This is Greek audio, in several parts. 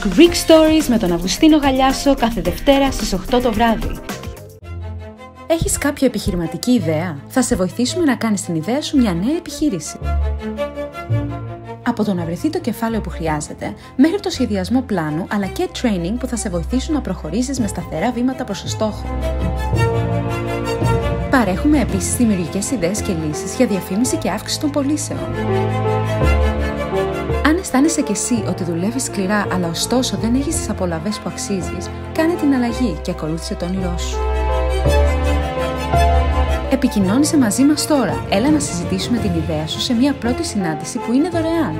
Greek Stories με τον Αυγουστίνο Γαλιάσο κάθε Δευτέρα στις 8 το βράδυ. Έχεις κάποια επιχειρηματική ιδέα? Θα σε βοηθήσουμε να κάνεις την ιδέα σου μια νέα επιχείρηση. Από το να βρεθεί το κεφάλαιο που χρειάζεται, μέχρι το σχεδιασμό πλάνου, αλλά και training που θα σε βοηθήσουν να προχωρήσεις με σταθερά βήματα προς το στόχο. Παρέχουμε επίσης δημιουργικές ιδέες και λύσεις για διαφήμιση και αύξηση των πωλήσεων. Αν αισθάνεσαι κι εσύ ότι δουλεύεις σκληρά, αλλά ωστόσο δεν έχεις τις απολαβές που αξίζεις, κάνε την αλλαγή και ακολούθησε το όνειρό σου. Επικοινώνησε μαζί μας τώρα. Έλα να συζητήσουμε την ιδέα σου σε μια πρώτη συνάντηση που είναι δωρεάν.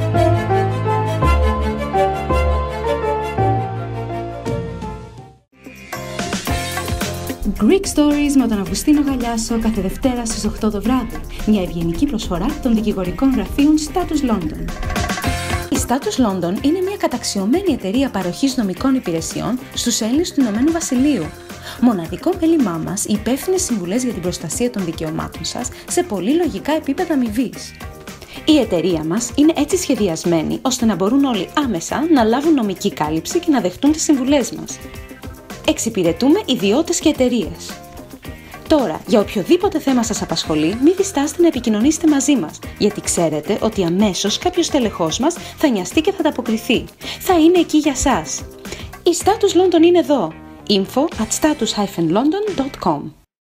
Greek Stories με τον Αυγουστίνο Γαλιάσο κάθε Δευτέρα στις 8 το βράδυ. Μια ευγενική προσφορά των δικηγορικών γραφείων Status London. Η Status London είναι μια καταξιωμένη εταιρεία παροχής νομικών υπηρεσιών στους Έλληνες του Ηνωμένου Βασιλείου. Μοναδικό μέλημά μας, οι υπεύθυνες συμβουλές για την προστασία των δικαιωμάτων σας σε πολύ λογικά επίπεδα αμοιβής. Η εταιρεία μας είναι έτσι σχεδιασμένη ώστε να μπορούν όλοι άμεσα να λάβουν νομική κάλυψη και να δεχτούν τις συμβουλές μας. Εξυπηρετούμε ιδιώτες και εταιρείες. Τώρα, για οποιοδήποτε θέμα σας απασχολεί, μην διστάσετε να επικοινωνήσετε μαζί μας, γιατί ξέρετε ότι αμέσως κάποιος τελεχός μας θα νοιαστεί και θα ανταποκριθεί. Θα είναι εκεί για σας. Η Status London είναι εδώ. info@status-london.com.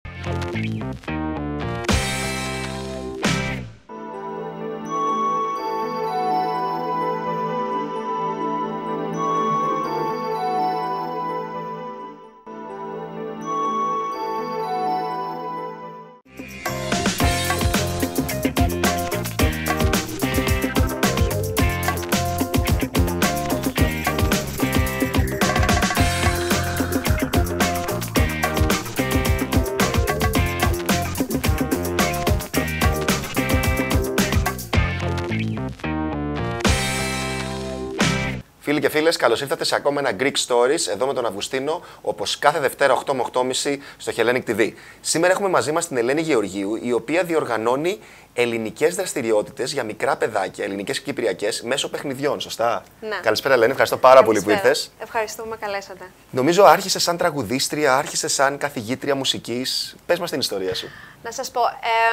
Φίλοι και φίλες, καλώς ήρθατε σε ακόμα ένα Greek Stories εδώ με τον Αυγουστίνο, όπως κάθε Δευτέρα 8 με 8.30 στο Hellenic TV. Σήμερα έχουμε μαζί μας την Ελένη Γεωργίου, η οποία διοργανώνει ελληνικές δραστηριότητες για μικρά παιδάκια, ελληνικές και κυπριακές, μέσω παιχνιδιών, σωστά? Ναι. Καλησπέρα, Ελένη, ευχαριστώ πάρα πολύ που ήρθες. Ευχαριστούμε, καλέσατε. Νομίζω άρχισες σαν τραγουδίστρια, άρχισες σαν καθηγήτρια μουσικής. Πες μας την ιστορία σου. Να σας πω,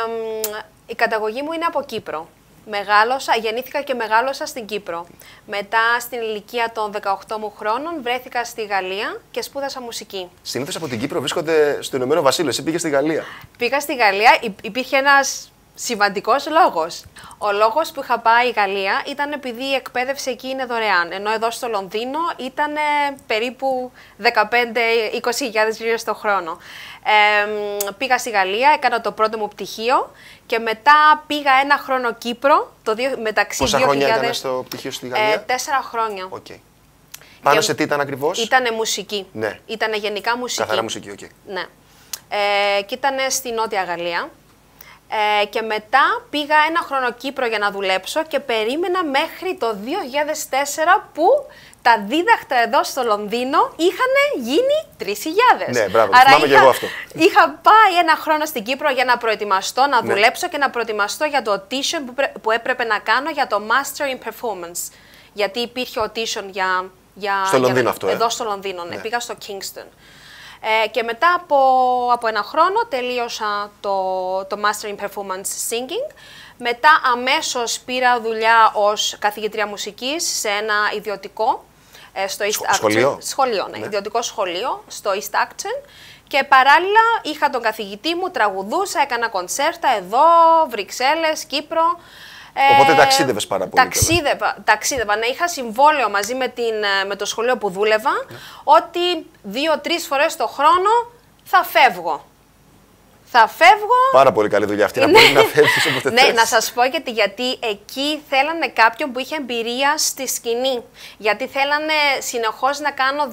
η καταγωγή μου είναι από Κύπρο. Γεννήθηκα και μεγάλωσα στην Κύπρο. Μετά, στην ηλικία των 18 μου χρόνων, βρέθηκα στη Γαλλία και σπούδασα μουσική. Συνήθως από την Κύπρο βρίσκονται στο Ηνωμένο Βασίλειο, εσύ πήγες στη Γαλλία. Πήγα στη Γαλλία, υπήρχε ένας σημαντικός λόγος. Ο λόγος που είχα πάει η Γαλλία ήταν επειδή η εκπαίδευση εκεί είναι δωρεάν, ενώ εδώ στο Λονδίνο ήταν περίπου 15-20 λίρες το χρόνο. Πήγα στη Γαλλία, έκανα το πρώτο μου πτυχίο και μετά πήγα ένα χρόνο Κύπρο, μεταξύ Πόσα 2000... χρόνια ήταν στο πτυχίο στη Γαλλία? 4 χρόνια. Okay. Πάνω σε τι ήταν ακριβώς? Ήτανε μουσική. Ναι. Ήτανε γενικά μουσική. Καθαρά μουσική, okay. Ναι. Και ήτανε στη Νότια Γαλλία. Και μετά πήγα ένα χρόνο Κύπρο για να δουλέψω και περίμενα μέχρι το 2004 που τα δίδαχτα εδώ στο Λονδίνο είχαν γίνει 3.000. Ναι, μπράβο, θυμάμαι και εγώ αυτό. Είχα πάει ένα χρόνο στην Κύπρο για να προετοιμαστώ, να δουλέψω και να προετοιμαστώ για το audition που έπρεπε να κάνω για το Master in Performance. Γιατί υπήρχε audition στο Λονδίνο αυτό, εδώ στο Λονδίνο, ναι. Πήγα στο Kingston. Και μετά από ένα χρόνο τελείωσα το Master in Performance Singing. Μετά amέσως πήρα δουλειά ως καθηγήτρια μουσικής σε ένα ιδιωτικό στο East σχολείο. Σχολείο, ναι. Ιδιωτικό σχολείο στο East Acton. Και παράλληλα είχα τον καθηγητή μου, τραγουδούσα, έκανα κονσέρτα εδώ, Βρυξέλλες, Κύπρο. Οπότε ταξίδευες πάρα πολύ. Ταξίδευα. Ναι, είχα συμβόλαιο μαζί με το σχολείο που δούλευα, ότι 2-3 φορές το χρόνο θα φεύγω. Θα φεύγω. Πάρα πολύ καλή δουλειά αυτή, να μπορεί να φεύγεις όποτε θες. Ναι, να σας πω γιατί εκεί θέλανε κάποιον που είχε εμπειρία στη σκηνή. Γιατί θέλανε συνεχώς να κάνω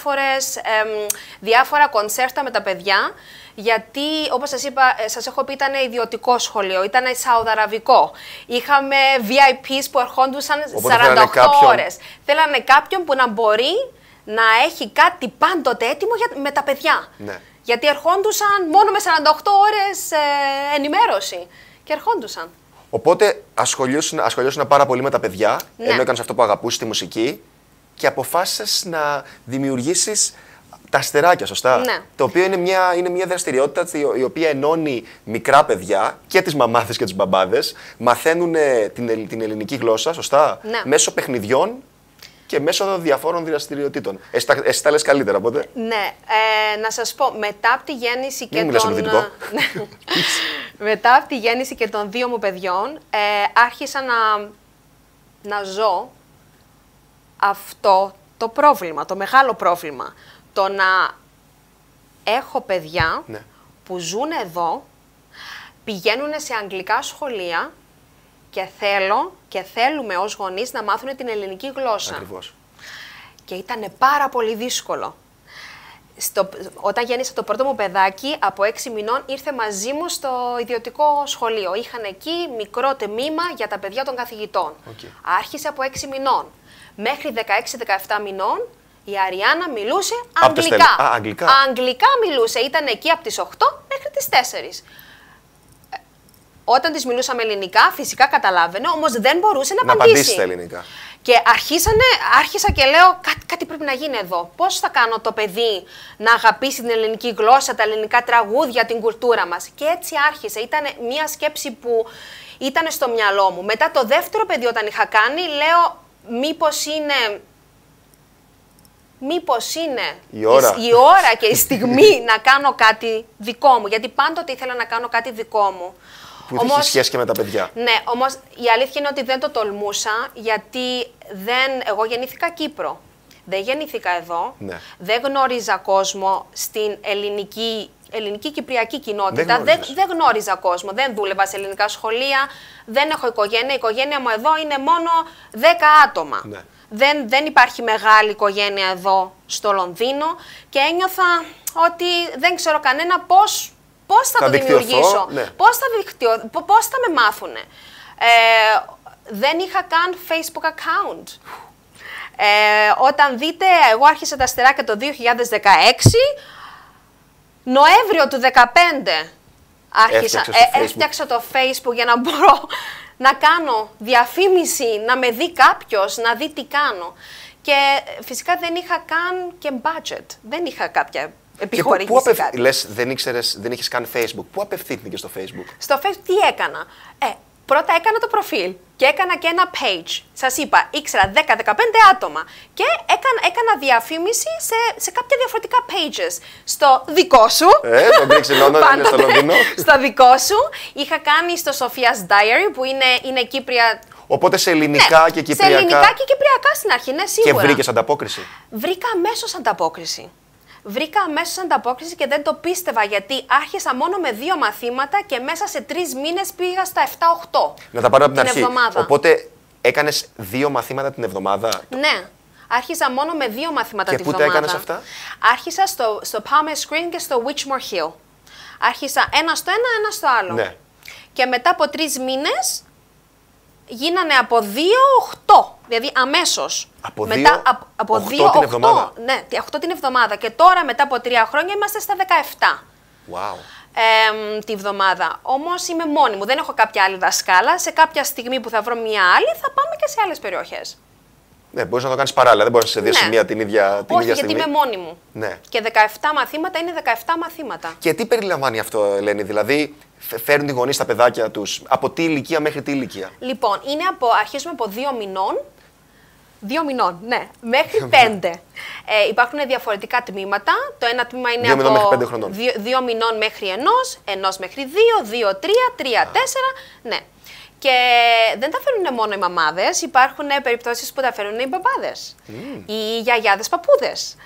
διάφορα κονσέρτα με τα παιδιά. Γιατί, όπως σας έχω πει, ήταν ιδιωτικό σχολείο, ήταν σαουδαραβικό. Είχαμε VIPs που ερχόντουσαν 48 ώρες. Θέλανε κάποιον που να μπορεί να έχει κάτι πάντοτε έτοιμο με τα παιδιά. Ναι. Γιατί ερχόντουσαν μόνο με 48 ώρες ενημέρωση. Και ερχόντουσαν. Οπότε ασχολιώσουν πάρα πολύ με τα παιδιά, ενώ έκανες αυτό που αγαπούσες, τη μουσική. και αποφάσισες να δημιουργήσεις τα αστεράκια, σωστά. Ναι. Το οποίο είναι μια δραστηριότητα η οποία ενώνει μικρά παιδιά και τις μαμάδες και τους μπαμπάδες. Μαθαίνουν την ελληνική γλώσσα, σωστά, ναι. μέσω παιχνιδιών και μέσω διαφόρων δραστηριοτήτων. Εσύ τα λες καλύτερα, οπότε. Ναι, να σας πω, μετά από τη γέννηση και μετά από τη γέννηση και των 2 μου παιδιών, άρχισα να ζω αυτό το πρόβλημα, το μεγάλο πρόβλημα. Το να έχω παιδιά που ζουν εδώ, πηγαίνουν σε αγγλικά σχολεία και θέλουμε ως γονείς να μάθουν την ελληνική γλώσσα. Ακριβώς. Και ήταν πάρα πολύ δύσκολο. Όταν γέννησα το πρώτο μου παιδάκι, από 6 μηνών, ήρθε μαζί μου στο ιδιωτικό σχολείο. Είχαν εκεί μικρό τμήμα για τα παιδιά των καθηγητών. Άρχισε από 6 μηνών. Μέχρι 16-17 μηνών, η Αριάννα μιλούσε αγγλικά. Αγγλικά μιλούσε. Ήταν εκεί από τις 8 μέχρι τις 4. Όταν της μιλούσαμε ελληνικά, φυσικά καταλάβαινε, όμως δεν μπορούσε να απαντήσει στα ελληνικά. Και άρχισα και λέω, κάτι πρέπει να γίνει εδώ. Πώς θα κάνω το παιδί να αγαπήσει την ελληνική γλώσσα, τα ελληνικά τραγούδια, την κουλτούρα μας. Και έτσι άρχισε. Ήταν μια σκέψη που ήταν στο μυαλό μου. Μετά το δεύτερο παιδί όταν είχα κάνει, λέω, μήπως είναι η ώρα και η στιγμή να κάνω κάτι δικό μου. Γιατί πάντοτε ήθελα να κάνω κάτι δικό μου. Που είχε σχέση και με τα παιδιά. Ναι, όμως η αλήθεια είναι ότι δεν το τολμούσα, γιατί εγώ γεννήθηκα Κύπρο. Δεν γεννήθηκα εδώ. Ναι. Δεν γνώριζα κόσμο στην ελληνική κυπριακή κοινότητα. Δεν γνώριζα κόσμο. Δεν δούλευα σε ελληνικά σχολεία. Δεν έχω οικογένεια. Η οικογένεια μου εδώ είναι μόνο 10 άτομα. Ναι. Δεν υπάρχει μεγάλη οικογένεια εδώ στο Λονδίνο και ένιωθα ότι δεν ξέρω κανένα πώς θα το δημιουργήσω, ναι. Πώς θα με μάθουνε. Δεν είχα καν Facebook account. Όταν δείτε, εγώ άρχισα τα αστεράκια το 2016, Νοέμβριο του 2015 έφτιαξα το Facebook για να μπορώ να κάνω διαφήμιση, να με δει κάποιος, να δει τι κάνω. Και φυσικά δεν είχα καν και budget, δεν είχα κάποια επιχορήγηση. Λες, δεν είχες καν Facebook. Πού απευθύνθηκες στο Facebook? Στο Facebook τι έκανα? Πρώτα έκανα το προφίλ και έκανα και ένα page. Σας είπα, ήξερα 10-15 άτομα και έκανα διαφήμιση σε κάποια διαφορετικά pages. Στο δικό σου. Το Brixie London είναι στο Λονδίνο. Στο δικό σου. Είχα κάνει στο Sophia's Diary που είναι Κύπρια. Οπότε σε ελληνικά και κυπριακά. Σε ελληνικά και κυπριακά στην αρχή, ναι, σίγουρα. Και βρήκες ανταπόκριση? Βρήκα αμέσως ανταπόκριση. Βρήκα αμέσως ανταπόκριση και δεν το πίστευα, γιατί άρχισα μόνο με 2 μαθήματα και μέσα σε 3 μήνες πήγα στα 7-8. Να τα πάρω από την αρχή. Εβδομάδα. Οπότε έκανες 2 μαθήματα την εβδομάδα? Ναι. Άρχισα μόνο με 2 μαθήματα την εβδομάδα. Και πού τα έκανες αυτά? Άρχισα στο Palmer Screen και στο Witchmore Hill. Άρχισα ένα στο ένα, ένα στο άλλο. Ναι. Και μετά από 3 μήνες γίνανε από 2-8. Δηλαδή αμέσως. Από 2 την εβδομάδα. Ναι, 8 την εβδομάδα. Και τώρα μετά από 3 χρόνια είμαστε στα 17. Wow. Τη βδομάδα. Όμως είμαι μόνη μου. Δεν έχω κάποια άλλη δασκάλα. Σε κάποια στιγμή που θα βρω μια άλλη θα πάμε και σε άλλες περιοχές. Ναι, μπορείς να το κάνεις παράλληλα. Δεν μπορείς σε 2 σημεία την ίδια στιγμή. Όχι, γιατί είμαι μόνη μου. Ναι. Και 17 μαθήματα είναι 17 μαθήματα. Και τι περιλαμβάνει αυτό, Ελένη? Δηλαδή, φέρνουν οι γονείς τα παιδάκια τους από τι ηλικία μέχρι τι ηλικία? Λοιπόν, αρχίζουμε από 2 μηνών. 2 μηνών, ναι, μέχρι 5. Υπάρχουν διαφορετικά τμήματα. Το ένα τμήμα είναι 2 μηνών μέχρι 5 χρονών. 2 μηνών μέχρι 1 μέχρι 2, 2, 3, 3, 4. Ναι. Και δεν τα φέρνουν μόνο οι μαμάδες, υπάρχουν περιπτώσεις που τα φέρνουν οι μπαμπάδες, οι γιαγιάδες, παππούδες.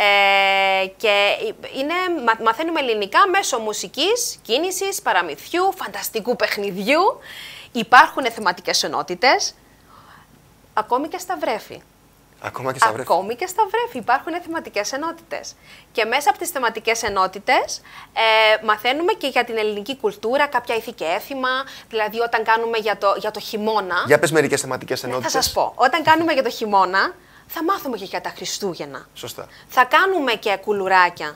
Και μαθαίνουμε ελληνικά μέσω μουσικής, κίνησης, παραμυθιού, φανταστικού παιχνιδιού. Υπάρχουν θεματικές ενότητες, ακόμη και στα βρέφη. Ακόμη και στα βρέφη υπάρχουν θεματικές ενότητες. Και μέσα από τις θεματικές ενότητες μαθαίνουμε και για την ελληνική κουλτούρα, κάποια ήθη και έθιμα. Δηλαδή, όταν κάνουμε για το χειμώνα. Για πες μερικές θεματικές ενότητες. Θα σας πω. Όταν κάνουμε για το χειμώνα, θα μάθουμε και για τα Χριστούγεννα. Σωστά. Θα κάνουμε και κουλουράκια.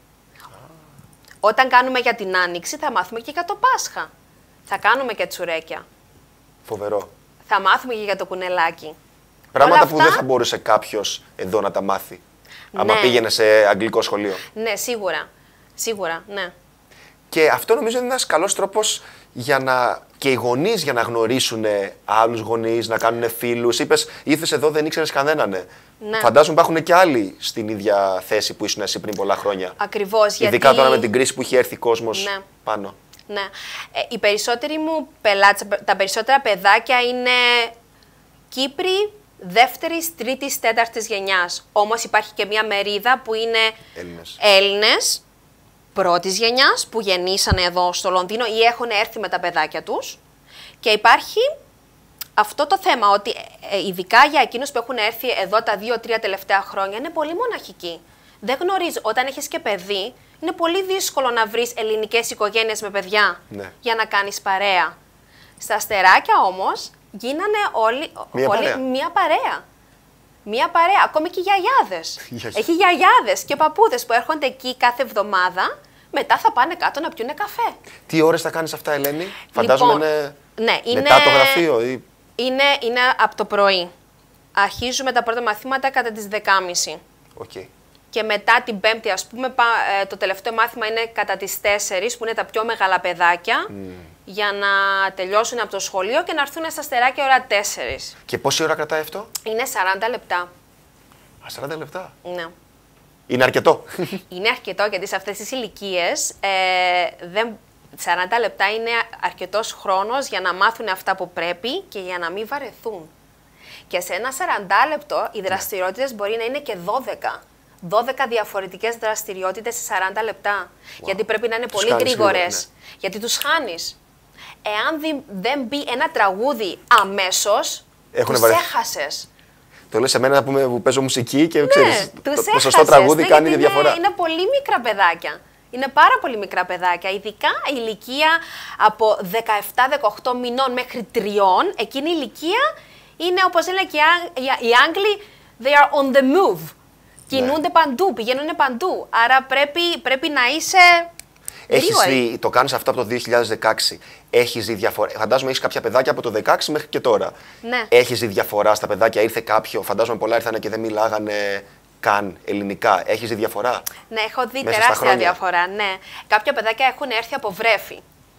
Όταν κάνουμε για την Άνοιξη, θα μάθουμε και για το Πάσχα. Θα κάνουμε και τσουρέκια. Φοβερό. Θα μάθουμε και για το κουνελάκι. Πράγματα που δεν θα μπορούσε κάποιος εδώ να τα μάθει. Άμα πήγαινε σε αγγλικό σχολείο. Ναι, σίγουρα. Σίγουρα, ναι. Και αυτό νομίζω είναι ένας καλός τρόπος και οι γονείς για να γνωρίσουν άλλους γονείς, να κάνουν φίλους. Είπες, ήρθες εδώ, δεν ήξερες κανέναν. Ναι. Φαντάζομαι υπάρχουν και άλλοι στην ίδια θέση που ήσουν εσύ πριν πολλά χρόνια. Ακριβώς. Ειδικά τώρα με την κρίση που είχε έρθει κόσμος πάνω. Ναι. Οι περισσότεροι μου πελάτες, τα περισσότερα παιδάκια είναι Κύπροι δεύτερης, τρίτης, τέταρτης γενιάς. Όμως υπάρχει και μια μερίδα που είναι Έλληνες πρώτης γενιάς που γεννήσανε εδώ στο Λονδίνο ή έχουν έρθει με τα παιδάκια τους. Και υπάρχει αυτό το θέμα ότι ειδικά για εκείνους που έχουν έρθει εδώ τα 2-3 τελευταία χρόνια είναι πολύ μοναχικοί. Δεν γνωρίζω. Όταν έχεις και παιδί, είναι πολύ δύσκολο να βρεις ελληνικές οικογένειες με παιδιά για να κάνεις παρέα. Στα Αστεράκια όμως γίνανε όλοι μία παρέα. Μία παρέα, ακόμη και οι γιαγιάδες. Έχει γιαγιάδες και παππούδες που έρχονται εκεί κάθε εβδομάδα, μετά θα πάνε κάτω να πιούνε καφέ. Τι ώρες θα κάνεις αυτά, Ελένη? Φαντάζομαι είναι μετά το γραφείο ή... Είναι από το πρωί. Αρχίζουμε τα πρώτα μαθήματα κατά τις 10.30. Okay. Και μετά την Πέμπτη, ας πούμε, το τελευταίο μάθημα είναι κατά τις 4, που είναι τα πιο μεγάλα παιδάκια, για να τελειώσουν από το σχολείο και να έρθουν στα Αστεράκια ώρα 4. Και πόση ώρα κρατάει αυτό? Είναι 40 λεπτά. 40 λεπτά. Ναι. Είναι αρκετό. Είναι αρκετό, γιατί σε αυτές τις ηλικίες 40 λεπτά είναι αρκετός χρόνος για να μάθουν αυτά που πρέπει και για να μην βαρεθούν. Και σε ένα 40 λεπτό οι δραστηριότητες μπορεί να είναι και 12. 12 διαφορετικές δραστηριότητες σε 40 λεπτά. Γιατί πρέπει να είναι πολύ γρήγορες. Γιατί τους χάνεις. Εάν δεν μπει ένα τραγούδι αμέσως, τους έχασες. Το λες σε μένα που παίζω μουσική και ξέρεις, το σωστό τραγούδι κάνει διαφορά. Είναι πολύ μικρά παιδάκια. Είναι πάρα πολύ μικρά παιδάκια. Ειδικά η ηλικία από 17-18 μηνών μέχρι 3, εκείνη η ηλικία είναι, όπως λένε και οι Άγγλοι, they are on the move. Κινούνται παντού, πηγαίνουν παντού. Άρα πρέπει να είσαι γρήγορη. Το κάνεις αυτό από το 2016. Έχεις δει διαφορά? Φαντάζομαι έχεις κάποια παιδάκια από το 2016 μέχρι και τώρα. Ναι. Έχεις δει διαφορά στα παιδάκια? Ήρθε κάποιο, φαντάζομαι πολλά ήρθανε και δεν μιλάγανε καν ελληνικά. Έχεις δει διαφορά? Ναι, έχω δει τεράστια διαφορά. Ναι. Κάποια παιδάκια έχουν έρθει από Βρέφη.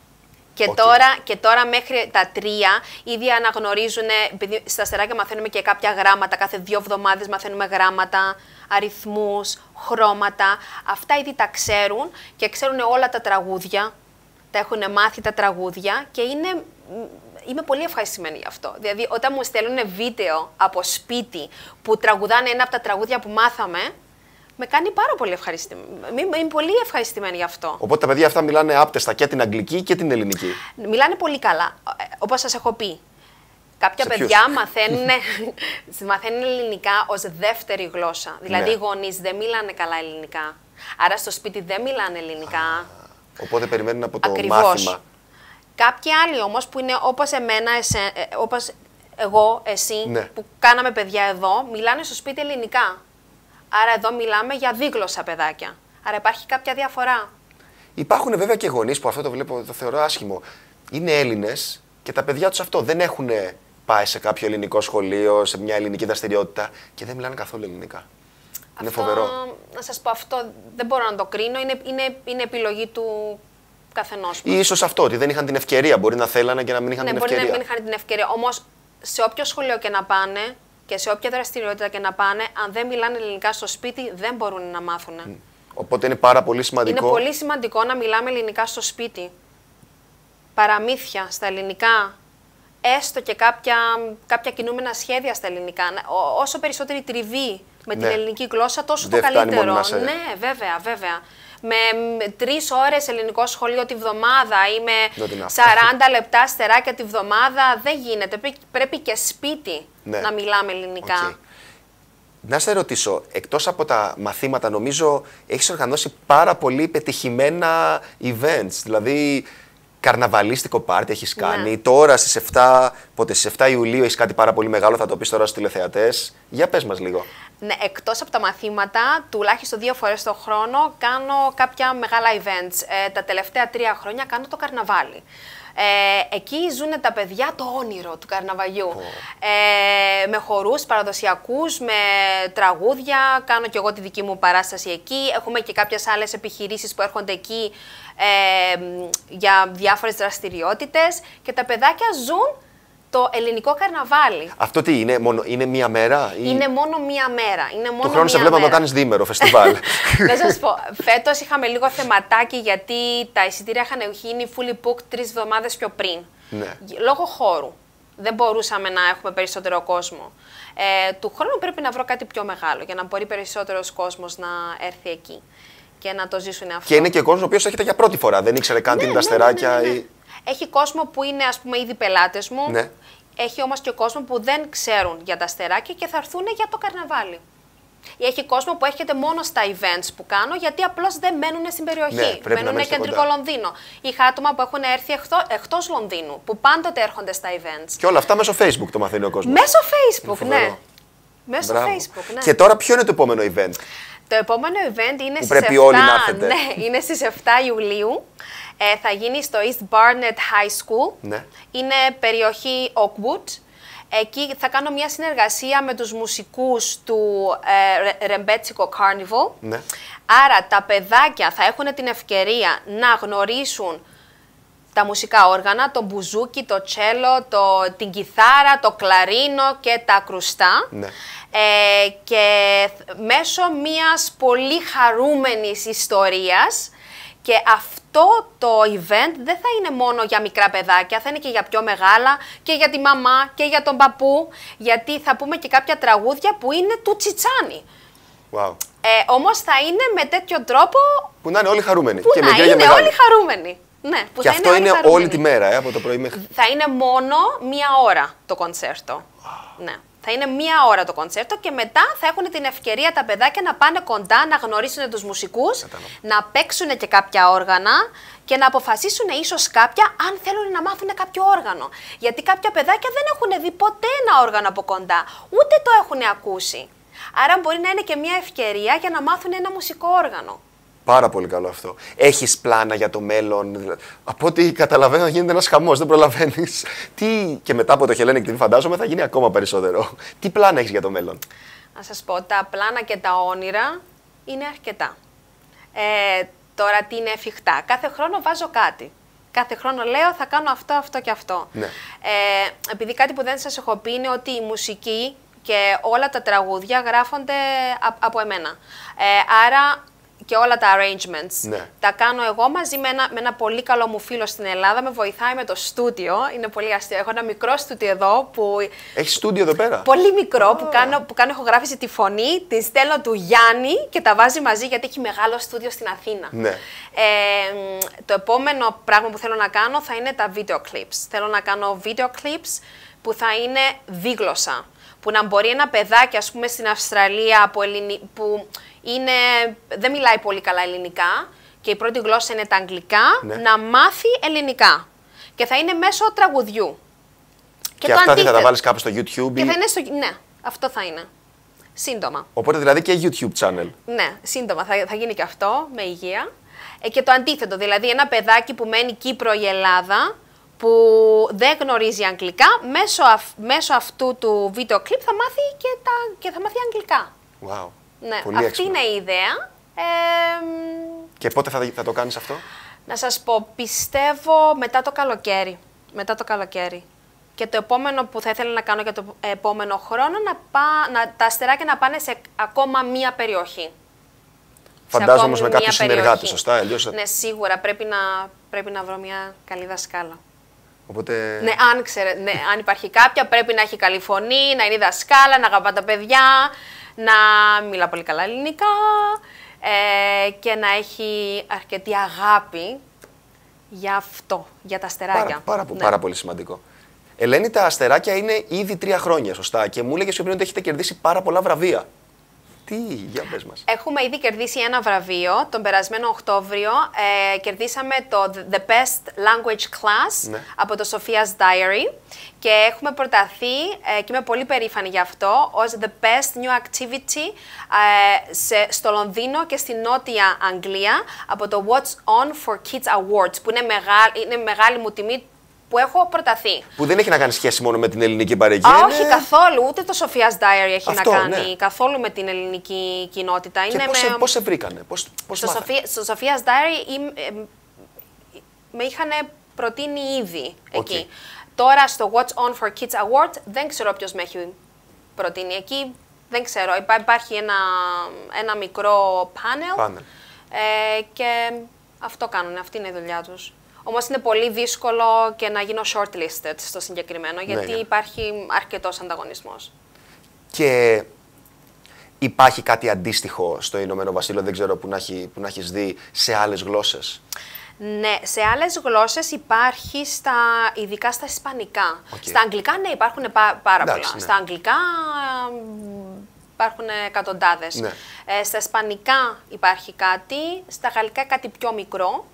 Και τώρα μέχρι τα 3 ήδη αναγνωρίζουν, επειδή στα Αστεράκια μαθαίνουμε και κάποια γράμματα, κάθε 2 εβδομάδες μαθαίνουμε γράμματα, αριθμούς, χρώματα. Αυτά ήδη τα ξέρουν και ξέρουν όλα τα τραγούδια, τα έχουν μάθει τα τραγούδια και είμαι πολύ ευχαριστημένη γι' αυτό. Δηλαδή όταν μου στέλνουν βίντεο από σπίτι που τραγουδάνε ένα από τα τραγούδια που μάθαμε, με κάνει πάρα πολύ ευχαριστημένη. Είμαι πολύ ευχαριστημένη γι' αυτό. Οπότε τα παιδιά αυτά μιλάνε άπτεστα και την αγγλική και την ελληνική. Μιλάνε πολύ καλά. Όπως σας έχω πει. Κάποια παιδιά μαθαίνουν ελληνικά ως δεύτερη γλώσσα. Δηλαδή οι γονείς δεν μιλάνε καλά ελληνικά. Άρα στο σπίτι δεν μιλάνε ελληνικά. Οπότε περιμένουν από το μάθημα. Κάποιοι άλλοι όμως που είναι όπως εμένα, όπως εγώ, εσύ, που κάναμε παιδιά εδώ, μιλάνε στο σπίτι ελληνικά. Άρα εδώ μιλάμε για δίγλωσσα παιδάκια. Άρα υπάρχει κάποια διαφορά. Υπάρχουν βέβαια και γονείς που αυτό το θεωρώ άσχημο. Είναι Έλληνες και τα παιδιά τους αυτό δεν έχουν πάει σε κάποιο ελληνικό σχολείο, σε μια ελληνική δραστηριότητα και δεν μιλάνε καθόλου ελληνικά. Είναι φοβερό. Να σας πω, αυτό δεν μπορώ να το κρίνω. Είναι επιλογή του καθενός. Ή ίσως αυτό, ότι δεν είχαν την ευκαιρία. Μπορεί να θέλανε και να μην είχαν την ευκαιρία. Μπορεί να μην είχαν την ευκαιρία. Όμως σε όποιο σχολείο και να πάνε και σε όποια δραστηριότητα και να πάνε, αν δεν μιλάνε ελληνικά στο σπίτι, δεν μπορούν να μάθουν. Οπότε είναι πάρα πολύ σημαντικό. Είναι πολύ σημαντικό να μιλάμε ελληνικά στο σπίτι. Παραμύθια στα ελληνικά. Έστω και κάποια κινούμενα σχέδια στα ελληνικά. Όσο περισσότερη τριβή με την ελληνική γλώσσα, τόσο το καλύτερο. Ναι, βέβαια. Με 3 ώρες ελληνικό σχολείο τη βδομάδα ή με 40 λεπτά Αστεράκια τη βδομάδα δεν γίνεται. Πρέπει και σπίτι να μιλάμε ελληνικά. Να σε ρωτήσω, εκτός από τα μαθήματα, νομίζω έχεις οργανώσει πάρα πολύ πετυχημένα events. Δηλαδή, καρναβαλίστικο πάρτι έχεις κάνει. Τώρα στις 7 Ιουλίου έχεις κάτι πάρα πολύ μεγάλο, θα το πεις τώρα στους τηλεθεατές. Για πες μας λίγο. Ναι, εκτός από τα μαθήματα, τουλάχιστον 2 φορές το χρόνο κάνω κάποια μεγάλα events. Τα τελευταία 3 χρόνια κάνω το καρναβάλι. Εκεί ζουν τα παιδιά το όνειρο του καρναβαλιού. Με χορούς παραδοσιακούς, με τραγούδια, κάνω κι εγώ τη δική μου παράσταση εκεί. Έχουμε και κάποιες άλλες επιχειρήσεις που έρχονται εκεί για διάφορες δραστηριότητες και τα παιδάκια ζουν το ελληνικό καρναβάλι. Αυτό τι είναι, είναι μία μέρα? Είναι μόνο μία μέρα. Του χρόνου σε βλέπω να το κάνεις διήμερο φεστιβάλ. Να σας πω, φέτος είχαμε λίγο θεματάκι γιατί τα εισιτήρια είχαν γίνει fully booked 3 εβδομάδες πιο πριν. Ναι. Λόγω χώρου. Δεν μπορούσαμε να έχουμε περισσότερο κόσμο. Του χρόνου πρέπει να βρω κάτι πιο μεγάλο για να μπορεί περισσότερος κόσμος να έρθει εκεί και να το ζήσουν αυτό. Και είναι και κόσμο ο οποίος έχετε για πρώτη φορά, δεν ήξερε καν τι είναι τα αστεράκια. Ναι. Έχει κόσμο που είναι, ας πούμε, ήδη πελάτες μου. Ναι. Έχει όμως και κόσμο που δεν ξέρουν για τα αστεράκια και θα έρθουν για το καρναβάλι. Ή έχει κόσμο που έρχεται μόνο στα events που κάνω, γιατί απλώς δεν μένουν στην περιοχή. Ναι, μένουν κεντρικό Λονδίνο. Είχα άτομα που έχουν έρθει εκτός Λονδίνου, που πάντοτε έρχονται στα events. Και όλα αυτά μέσω Facebook το μαθαίνει ο κόσμος. Μέσω Facebook, ναι. Μέσω Facebook, ναι. Και τώρα ποιο είναι το επόμενο event? Το επόμενο event είναι που στις 7, πρέπει όλοι να έρθετε. Ναι, είναι στις 7 Ιουλίου. Θα γίνει στο East Barnet High School. Ναι. Είναι περιοχή Oakwood. Εκεί θα κάνω μια συνεργασία με τους μουσικούς του Ρεμπέτσικο Carnival. Ναι. Άρα τα παιδάκια θα έχουν την ευκαιρία να γνωρίσουν τα μουσικά όργανα, το μπουζούκι, το τσέλο, την κιθάρα, το κλαρίνο και τα κρουστά. Ναι. Και μέσω μιας πολύ χαρούμενης ιστορίας. Και αυτό το event δεν θα είναι μόνο για μικρά παιδάκια, θα είναι και για πιο μεγάλα και για τη μαμά και για τον παππού, γιατί θα πούμε και κάποια τραγούδια που είναι του Τσιτσάνι. Wow. Όμως θα είναι με τέτοιο τρόπο που να είναι όλοι χαρούμενοι. Που να είναι όλοι χαρούμενοι. Ναι, που και θα αυτό είναι χαρούμενοι. όλη τη μέρα, από το πρωί μέχρι... Θα είναι μόνο μία ώρα το κονσέρτο. Ναι. Θα είναι μία ώρα το κονσέρτο και μετά θα έχουν την ευκαιρία τα παιδάκια να πάνε κοντά, να γνωρίσουν τους μουσικούς, να παίξουν και κάποια όργανα και να αποφασίσουν ίσως κάποια αν θέλουν να μάθουν κάποιο όργανο. Γιατί κάποια παιδάκια δεν έχουν δει ποτέ ένα όργανο από κοντά, ούτε το έχουν ακούσει. Άρα μπορεί να είναι και μία ευκαιρία για να μάθουν ένα μουσικό όργανο. Πάρα πολύ καλό αυτό. Έχεις πλάνα για το μέλλον? Από ό,τι καταλαβαίνω γίνεται ένας χαμός, δεν προλαβαίνεις. Τι, και μετά από το Hellenic TV φαντάζομαι θα γίνει ακόμα περισσότερο. Τι πλάνα έχεις για το μέλλον? Να σας πω, τα πλάνα και τα όνειρα είναι αρκετά. Τώρα τι είναι εφικτά? Κάθε χρόνο βάζω κάτι. Κάθε χρόνο λέω θα κάνω αυτό, αυτό και αυτό. Ναι. Επειδή κάτι που δεν σας έχω πει είναι ότι η μουσική και όλα τα τραγούδια γράφονται από εμένα. Άρα και όλα τα arrangements. Ναι. Τα κάνω εγώ μαζί με ένα πολύ καλό μου φίλο στην Ελλάδα. Με βοηθάει με το στούντιο. Είναι πολύ αστείο. Έχω ένα μικρό στούντιο εδώ. Έχει στούντιο εδώ πέρα? Πολύ μικρό που κάνω ηχογράφηση τη φωνή. Την στέλνω του Γιάννη και τα βάζει μαζί γιατί έχει μεγάλο στούντιο στην Αθήνα. Ναι. Το επόμενο πράγμα που θέλω να κάνω θα είναι τα video clips. Θέλω να κάνω video clips που θα είναι δίγλωσσα. Που να μπορεί ένα παιδάκι, ας πούμε, στην Αυστραλία που δεν μιλάει πολύ καλά ελληνικά και η πρώτη γλώσσα είναι τα αγγλικά, ναι, να μάθει ελληνικά. Και θα είναι μέσω τραγουδιού. Και αυτά θα τα βάλεις κάπου στο YouTube? Και θα είναι ναι, αυτό θα είναι. Σύντομα. Οπότε δηλαδή και YouTube channel. Ναι, σύντομα θα γίνει και αυτό, με υγεία. Και το αντίθετο, δηλαδή ένα παιδάκι που μένει Κύπρο ή Ελλάδα, που δεν γνωρίζει αγγλικά, μέσω αυτού του βίντεο κλιπ θα μάθει και θα μάθει αγγλικά. Wow. Ναι, πολύ αυτή έξυπνο. είναι η ιδέα. Και πότε θα το κάνεις αυτό? Να σας πω, πιστεύω μετά το καλοκαίρι. Μετά το καλοκαίρι. Και το επόμενο που θα ήθελα να κάνω για το επόμενο χρόνο, τα αστεράκια να πάνε σε ακόμα μία περιοχή. Φαντάζομαι όμως με κάποιους συνεργάτες, σωστά? Αλλιώς... Ναι, σίγουρα. Πρέπει να βρω μια καλή δασκάλα. Οπότε... Ναι, αν υπάρχει κάποια, πρέπει να έχει καλή φωνή, να είναι δασκάλα, να αγαπά τα παιδιά, να μιλά πολύ καλά ελληνικά και να έχει αρκετή αγάπη για αυτό, για τα αστεράκια. Πάρα πολύ σημαντικό. Ελένη, τα αστεράκια είναι ήδη 3 χρόνια, σωστά? Και μου έλεγες πριν ότι έχετε κερδίσει πάρα πολλά βραβεία. Τι, για πες μας. Έχουμε ήδη κερδίσει ένα βραβείο. Τον περασμένο Οκτώβριο κερδίσαμε το The Best Language Class, ναι, από το Sophia's Diary και έχουμε προταθεί και είμαι πολύ περήφανη γι' αυτό ως The Best New Activity στο Λονδίνο και στη Νότια Αγγλία από το What's On for Kids Awards, που είναι μεγάλη μου τιμή που έχω προταθεί. Που δεν έχει να κάνει σχέση μόνο με την ελληνική παροικία. Όχι καθόλου, ούτε το Sophia's Diary έχει αυτό, να κάνει καθόλου με την ελληνική κοινότητα. Και πώς σε βρήκανε, πώς στο Sophia's Diary με είχαν προτείνει ήδη εκεί. Τώρα στο What's On for Kids Award δεν ξέρω ποιος με έχει προτείνει εκεί. Δεν ξέρω, υπάρχει ένα μικρό πάνελ και αυτό κάνουν, αυτή είναι η δουλειά τους. Όμως είναι πολύ δύσκολο και να γίνω shortlisted στο συγκεκριμένο, γιατί υπάρχει αρκετός ανταγωνισμός. Και υπάρχει κάτι αντίστοιχο στο Ηνωμένο Βασίλειο, δεν ξέρω που να έχεις δει, σε άλλες γλώσσες? Ναι, σε άλλες γλώσσες υπάρχει, ειδικά στα ισπανικά. Στα αγγλικά, ναι, υπάρχουν πάρα πολλά. Ναι. Στα αγγλικά υπάρχουν εκατοντάδες. Ναι. Στα ισπανικά υπάρχει κάτι, στα γαλλικά κάτι πιο μικρό.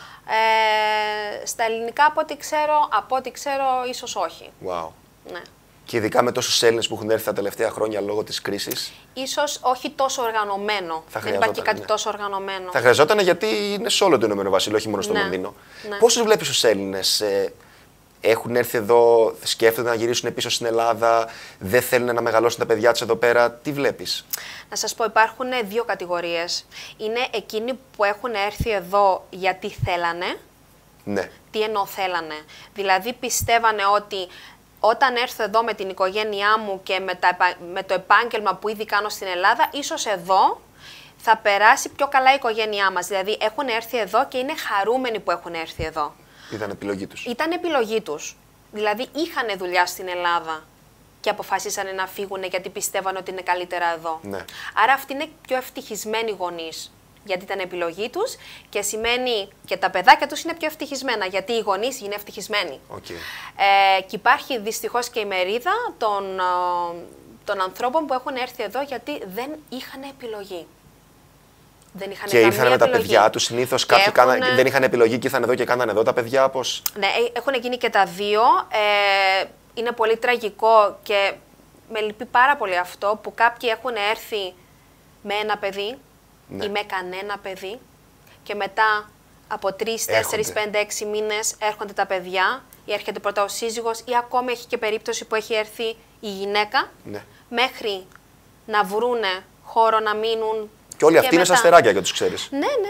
Στα ελληνικά, από ό,τι ξέρω, ίσως όχι. Wow. Ναι. Και ειδικά με τόσους Έλληνες που έχουν έρθει τα τελευταία χρόνια λόγω της κρίσης. Ίσως όχι τόσο οργανωμένο. Δεν υπάρχει κάτι τόσο οργανωμένο. Θα χρειαζόταν, γιατί είναι σε όλο το Ηνωμένο Βασίλειο, όχι μόνο στο Λονδίνο. Ναι. Πώς τους βλέπεις τους Έλληνες? Έχουν έρθει εδώ, σκέφτονται να γυρίσουν πίσω στην Ελλάδα, δεν θέλουν να μεγαλώσουν τα παιδιά τους εδώ πέρα? Τι βλέπεις? Να σας πω, υπάρχουν δύο κατηγορίες. Είναι εκείνοι που έχουν έρθει εδώ γιατί θέλανε. Ναι. Τι εννοώ θέλανε? Δηλαδή πιστεύανε ότι όταν έρθω εδώ με την οικογένειά μου και με το επάγγελμα που ήδη κάνω στην Ελλάδα, ίσως εδώ θα περάσει πιο καλά η οικογένειά μας. Δηλαδή έχουν έρθει εδώ και είναι χαρούμενοι που έχουν έρθει εδώ. Ήταν επιλογή τους. Ήταν επιλογή τους. Δηλαδή είχαν δουλειά στην Ελλάδα και αποφάσισαν να φύγουν γιατί πιστεύαν ότι είναι καλύτερα εδώ. Ναι. Άρα αυτοί είναι πιο ευτυχισμένοι γονείς, γιατί ήταν επιλογή τους και σημαίνει και τα παιδάκια τους είναι πιο ευτυχισμένα, γιατί οι γονείς είναι ευτυχισμένοι. Και υπάρχει δυστυχώς και η μερίδα των ανθρώπων που έχουν έρθει εδώ γιατί δεν είχαν επιλογή. Δεν είχαν και ήρθαν με τα παιδιά τους. Συνήθως κάποιοι δεν είχαν επιλογή και ήρθαν εδώ και κάνανε εδώ τα παιδιά. Πώς? Ναι, έχουν γίνει και τα δύο. Είναι πολύ τραγικό και με λυπεί πάρα πολύ αυτό που κάποιοι έχουν έρθει με ένα παιδί ή με κανένα παιδί και μετά από 3, 4, 5, 6 μήνες έρχονται τα παιδιά ή έρχεται πρώτα ο σύζυγος ή ακόμη έχει και περίπτωση που έχει έρθει η γυναίκα μέχρι να βρούνε χώρο να μείνουν. Και όλοι αυτοί είναι σαν αστεράκια και τους ξέρεις.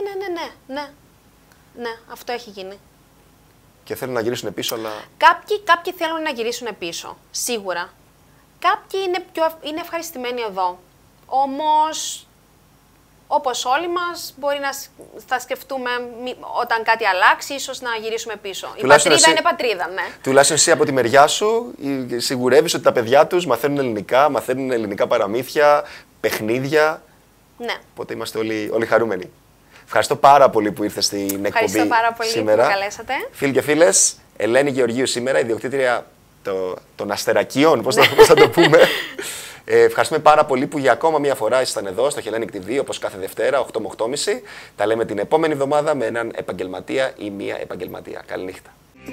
Ναι, αυτό έχει γίνει. Και θέλουν να γυρίσουν πίσω, αλλά... Κάποιοι θέλουν να γυρίσουν πίσω, σίγουρα. Κάποιοι είναι ευχαριστημένοι εδώ. Όμως, όπως όλοι μας, μπορεί να θα σκεφτούμε όταν κάτι αλλάξει, ίσως να γυρίσουμε πίσω. Η πατρίδα είναι πατρίδα, ναι. Τουλάχιστον εσύ από τη μεριά σου σιγουρεύεις ότι τα παιδιά τους μαθαίνουν ελληνικά, μαθαίνουν ελληνικά παραμύθια, παιχνίδια. Ναι. Οπότε είμαστε όλοι χαρούμενοι. Ευχαριστώ πάρα πολύ που ήρθες στην εκπομπή σήμερα. Ευχαριστώ πάρα πολύ που με καλέσατε. Φίλοι και φίλες, Ελένη Γεωργίου σήμερα, ιδιοκτήτρια των αστερακίων, πώς θα το πούμε. Ευχαριστούμε πάρα πολύ που για ακόμα μία φορά ήσασταν εδώ στο Hellenic TV, όπως κάθε Δευτέρα, 8 με 8.30. Τα λέμε την επόμενη εβδομάδα με έναν επαγγελματία ή μία επαγγελματία. Καληνύχτα.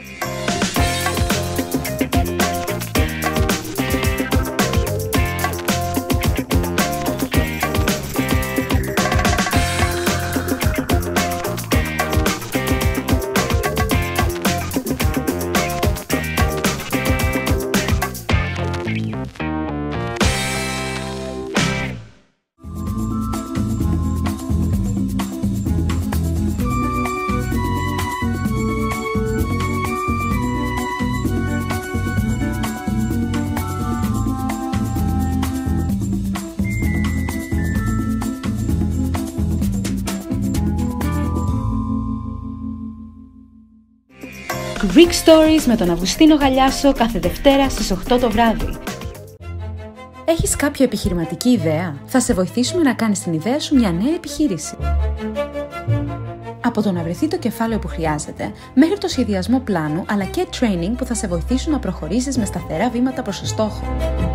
Greek Stories με τον Αυγουστίνο Γαλιάσο κάθε Δευτέρα στις 8 το βράδυ. Έχεις κάποια επιχειρηματική ιδέα? Θα σε βοηθήσουμε να κάνεις την ιδέα σου μια νέα επιχείρηση. Από το να βρεθεί το κεφάλαιο που χρειάζεται, μέχρι το σχεδιασμό πλάνου, αλλά και training που θα σε βοηθήσουν να προχωρήσεις με σταθερά βήματα προς το στόχο.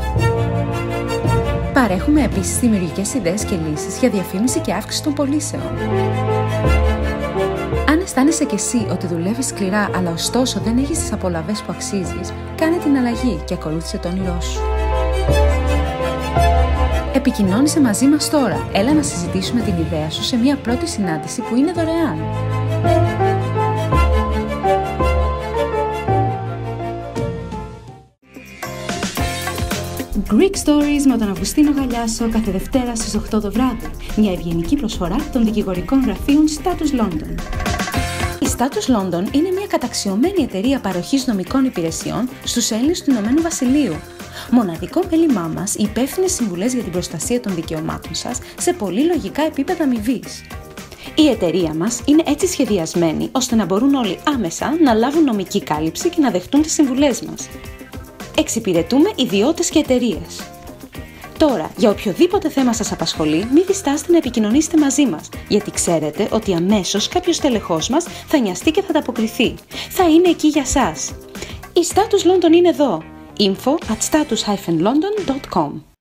Παρέχουμε επίσης δημιουργικές ιδέες και λύσεις για διαφήμιση και αύξηση των πωλήσεων. Αν αισθάνεσαι κι εσύ ότι δουλεύεις σκληρά, αλλά ωστόσο δεν έχεις τις απολαβές που αξίζεις, κάνε την αλλαγή και ακολούθησε το όνειρό σου. Επικοινώνησε μαζί μας τώρα. Έλα να συζητήσουμε την ιδέα σου σε μια πρώτη συνάντηση που είναι δωρεάν. Greek Stories με τον Αυγουστίνο Γαλιάσο κάθε Δευτέρα στις 8 το βράδυ. Μια ευγενική προσφορά των δικηγορικών γραφείων Status London. Η Status London είναι μια καταξιωμένη εταιρεία παροχής νομικών υπηρεσιών στους Έλληνες του Ηνωμένου Βασιλείου. Μοναδικό μέλημά μας, υπεύθυνες συμβουλές για την προστασία των δικαιωμάτων σας σε πολύ λογικά επίπεδα αμοιβής. Η εταιρεία μας είναι έτσι σχεδιασμένη ώστε να μπορούν όλοι άμεσα να λάβουν νομική κάλυψη και να δεχτούν τις συμβουλές μας. Εξυπηρετούμε ιδιώτες και εταιρείες. Τώρα, για οποιοδήποτε θέμα σας απασχολεί, μην διστάσετε να επικοινωνήσετε μαζί μας, γιατί ξέρετε ότι αμέσως κάποιος τελεχός μας θα νοιαστεί και θα ανταποκριθεί. Θα είναι εκεί για σας. Η Status London είναι εδώ. info@status-london.com